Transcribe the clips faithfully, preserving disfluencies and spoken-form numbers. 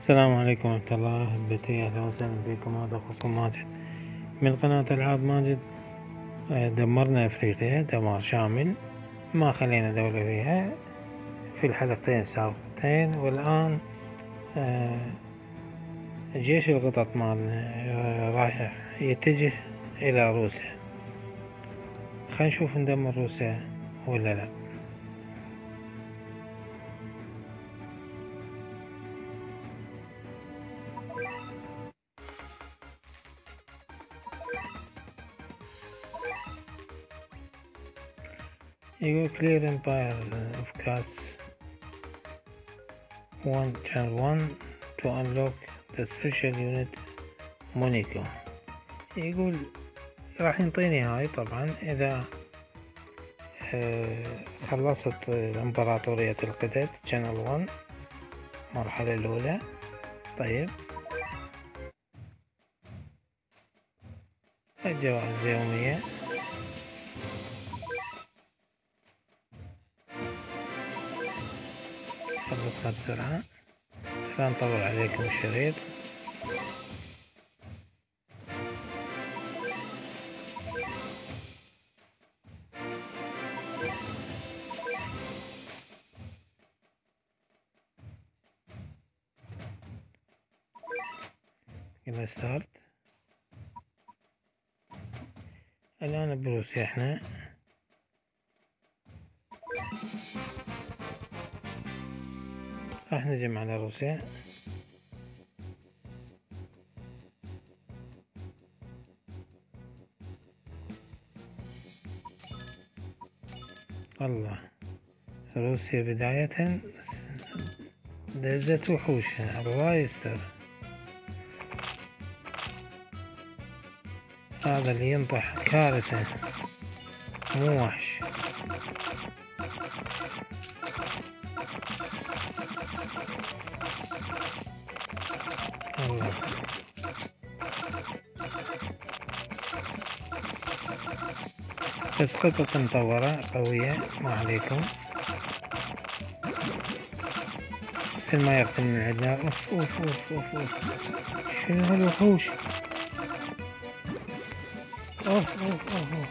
السلام عليكم ورحمة الله أحبتي، أهلا وسهلا بكم. هذا أخوكم ماجد من قناة ألعاب ماجد. دمرنا أفريقيا دمار شامل، ما خلينا دولة فيها في الحلقتين السابقتين، والآن جيش القطط مالنا رايح يتجه إلى روسيا. خلينا نشوف ندمر روسيا ولا لا. يقول clear empire of cats one channel one to unlock the special unit مونيكو. يقول راح ينطيني هاي طبعا اذا خلصت امبراطورية القطط channel one المرحلة الاولى. طيب الجوائز يومية، خلصها بسرعة لا نطول عليكم الشريط. يلا ستارت. الآن بروسيا احنا راح نجمع على روسيا. الله، روسيا بداية دزت وحوشها. الله يستر، هذا اللي ينطح كارثة مو وحش. الله، بس قطة مطورة قوية ما عليكم. مثل ما يقتل من عندنا. اوف اوف اوف اوف اوف شنو هالوحوش. اوف اوف اوف اوف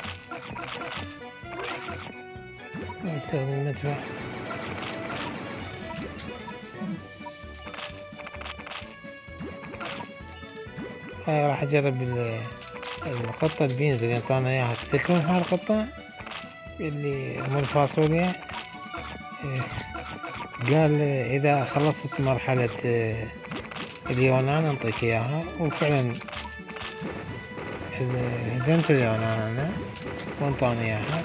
نستخدم المدفع. هاي راح اجرب القطة البينز اللي انطانا اياها. تذكرون هاي القطة اللي مو الفاصوليا؟ قال اذا خلصت مرحلة اليونان انطيك اياها، وفعلا هزمت اليونان انا وانطاني اياها.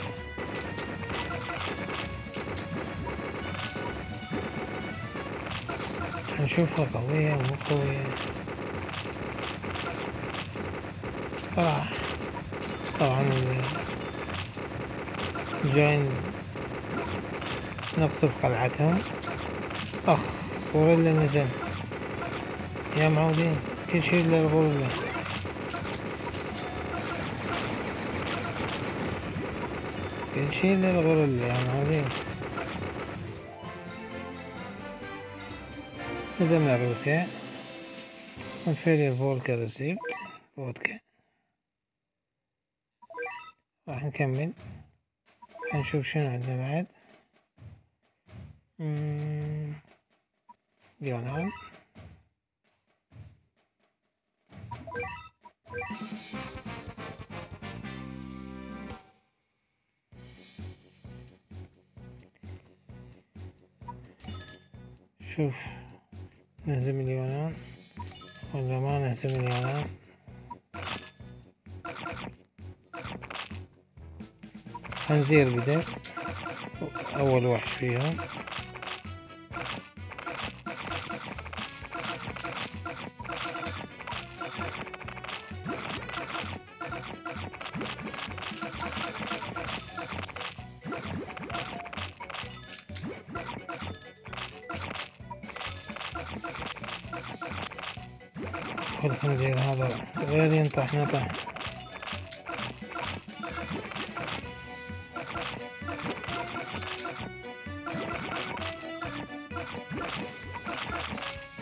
نشوفها قوية ومو قوية. طبعا طبعا جايين نقصف قلعتهم. اخ غوريلا نزل يا معودين، كل شي الا الغوريلا. كل شي الا الغوريلا يا معودين. نزلنا روسيا. انفيريال فولكا ريسيفد فودكا. راح نكمل نشوف شنو عندنا بعد. يونان شوف نهزم اليونان ولا ما نهزم اليونان. خنزير بدأ أول وحش فيهم. الخنزير هذا غير ينطح نطح.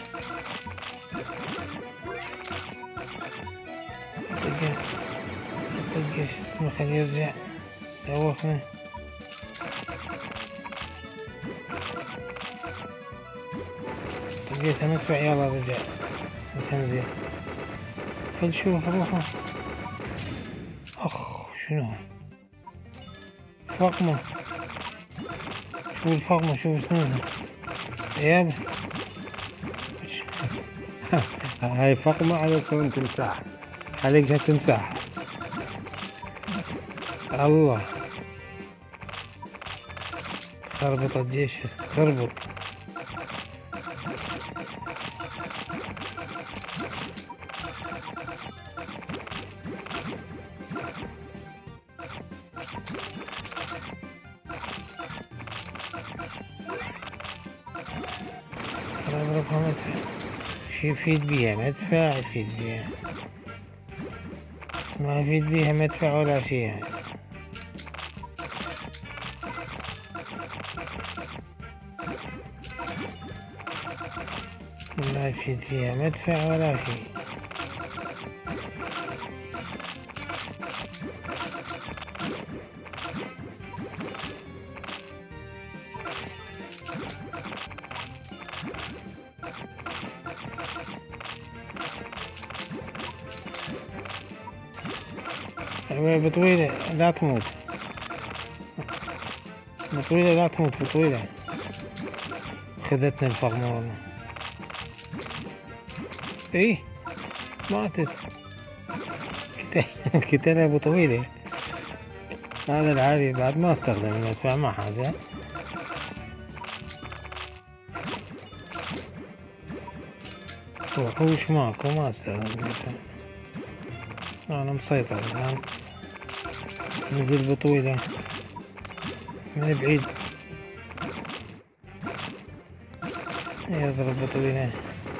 طقه طقه شو اسمه، خليه يرجع دوخنا. طقيته مدفع، يلا رجع الخنزير. خل شوف روحه. اخ شنو فقمة، شوف الفقمة، شوف سنونها يابا. هاي فقمة على سنون تمساح، حلقها تمساح. الله خربط الجيش، خربط. اضربها مدفع، شي يفيد بيها مدفع، يفيد بيها ما يفيد بيها مدفع ولا شي. ما يفيد فيها مدفع ولا شيء. بطويلة لا تموت، بطويلة لا تموت، بطويلة خذتنا الفقمة والله. ايه ماتت. قتلها ابو طويلة. هذا العادي بعد ما استخدم المدفع ما حاجة. وحوش ماكو، ما استخدم المدفع. انا مسيطر الان. نزل بطويلة من بعيد يضرب بطويلة.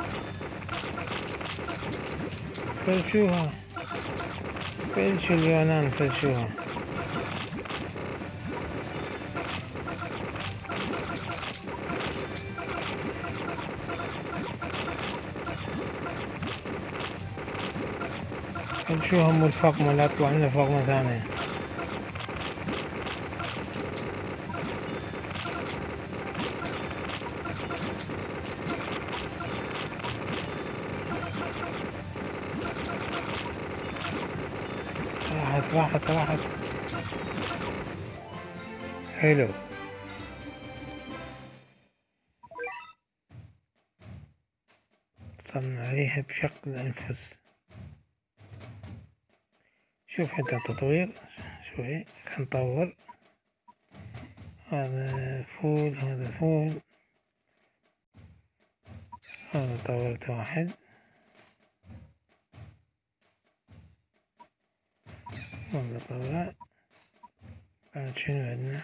فرشوها، فرشوا اليونان، فرشوها. فرشوها ام الفقمة، لا تطلع لنا فقمة ثانية. راحت راحت راحت. حلو. صرنا عليها بشق الأنفس. شوف حتى التطوير شوي، خلينا نطور. هذا فول، هذا فول، هذا طورت واحد. هذا طور. بعد شنو عندنا؟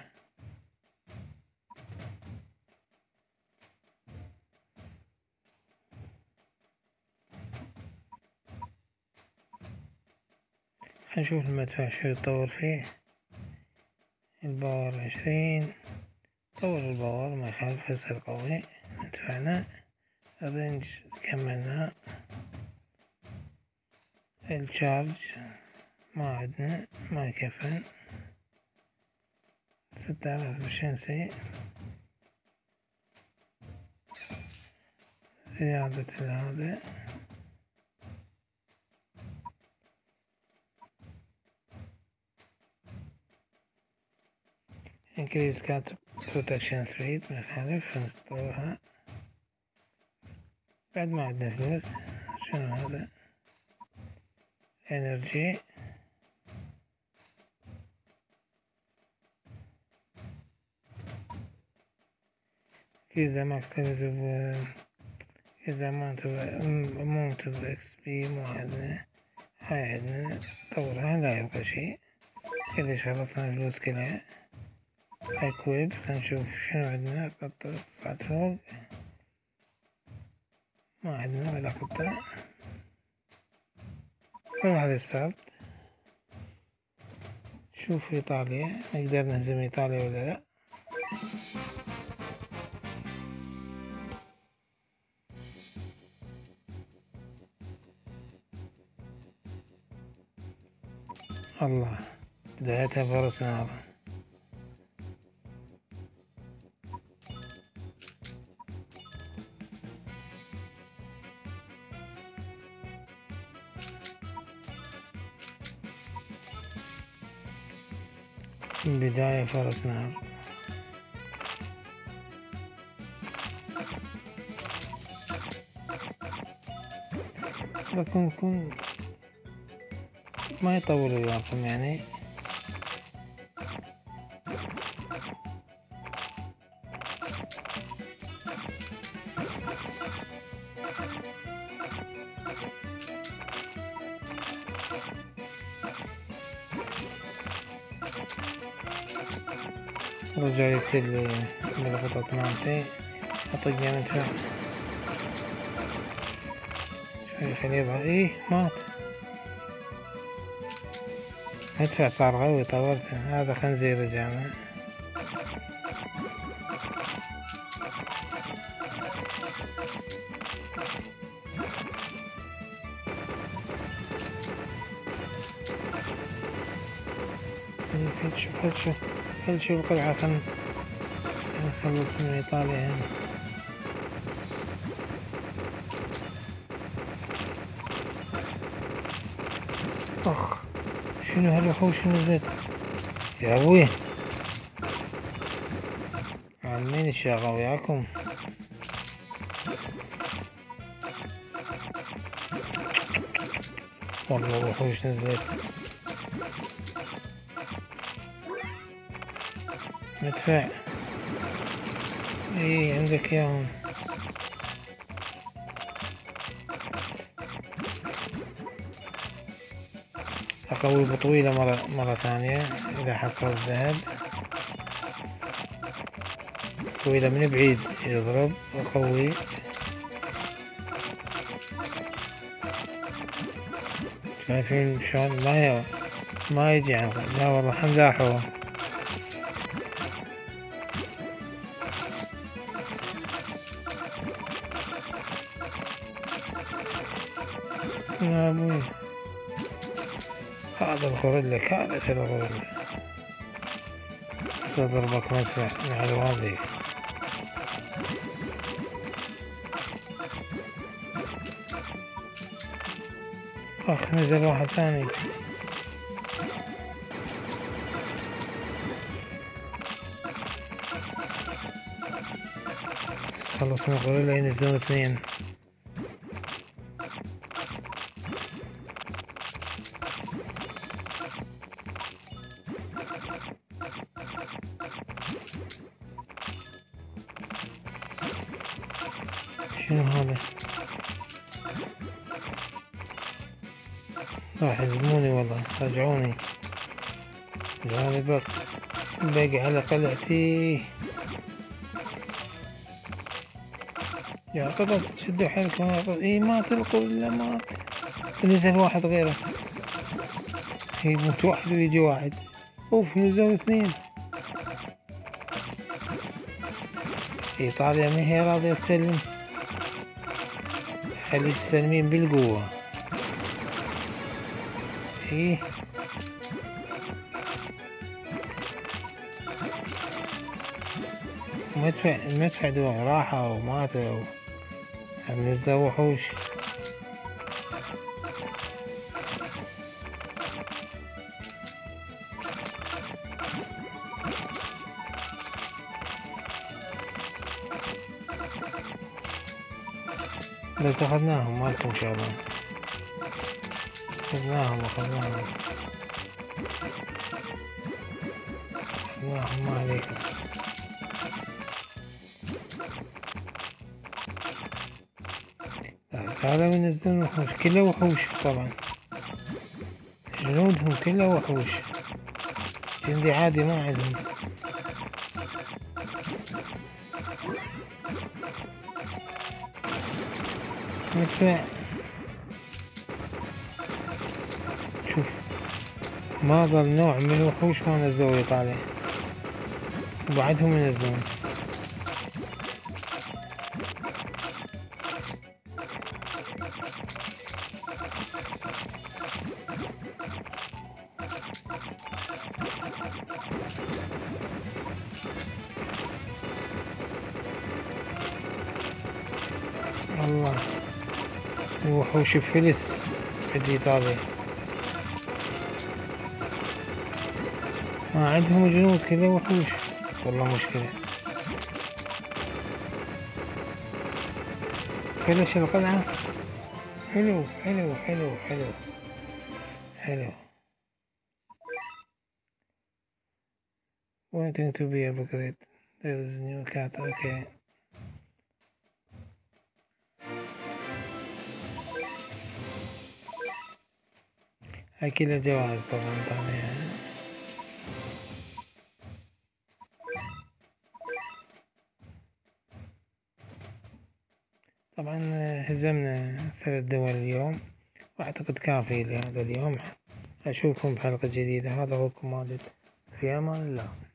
نشوف المدفع شو يتطور فيه. الباور عشرين، طور الباور ما يخالف، هسه قوي. مدفعنا الرينج كملنا. الشارج ما عندنا، ما يكفن. ستة آلاف بشنسي زيادة هذا. increase cat protection speed ما يخالف، نسطورها. بعد ما عندنا فلوس. شنو هذا؟ energy. كذا max level of كذا amount of amount of إكس بي مو عندنا. هاي عندنا طورها، لا يبقى شي. كذا خلصنا الفلوس كلها. اكويب، خلينا نشوف شنو عندنا. قطة صعد فوق، ما عندنا ولا قطة. كل واحد السبت. شوف ايطاليا، نقدر نهزم ايطاليا ولا لا. الله، بدايتها فرس نار. بداية فرس نار. لكن كن ما يطول وياكم يعني. رجع يكتب بالقطط مالتي اطق مدفع شوي خليه يضغط. ايه مات مدفع صار قوي طورته. هذا خنزير رجعنا. شوف شوف شوف شوف القلعة. خل نخلص من ايطاليا هنا. اخ شنو هالوحوش نزلت يا ابوي. عالمين الشاغة وياكم. والله وحوش نزلت. مدفع. ايه عندك اياهم. اقوي بطويلة مرة مرة ثانية اذا حصل الذهب. طويلة من بعيد يضرب. اقوي. شايفين شلون ما ي... ما يجي عنه. لا والله حمزاحه. يا ابوي هذا الغوريلا. كارثة الغوريلا. تضربك مدفع مع الوادي. اخ نزل واحد ثاني. خلص من الغوريلا ينزلون اثنين. شنو هذا؟ راح يهزموني والله. رجعوني. رجعوني بق باقي على قلعتي. يا قطط شدوا حيلكم يا قطط. اي ما تلقوا الا مات. نزل واحد غيره. يموت واحد ويجي واحد. اوف نزلوا اثنين. ايطاليا ما هي راضية تسلم. خلي تسلمين بالقوة. ايه المدفع المدفع دول راحة وماتوا. عم نزلوا وحوش. بس اخذناهم مالكم ان شاء الله. اخذناهم اخذناهم اخذناهم ما عليكم. هذا ينزلون وحوش. كله وحوش طبعا. جنودهم كله وحوش. جندي عادي ما عندهم. مدفع. شوف ما ظل نوع من الوحوش ما نزلوا ايطاليا. وبعدهم ينزلون. الله، وحوش فلس عندي طابع، ما عندهم جنود كذا وحوش، والله مشكلة. فلش القلعة، حلو حلو حلو حلو حلو. Waiting to be upgraded. There is a new cat. Okay. هاي كلها جواز طبعا طبعا. طبعا هزمنا ثلاث دول اليوم، واعتقد كافي لهذا اليوم. اشوفكم بحلقة جديدة. هذا اخوكم ماجد، في امان الله.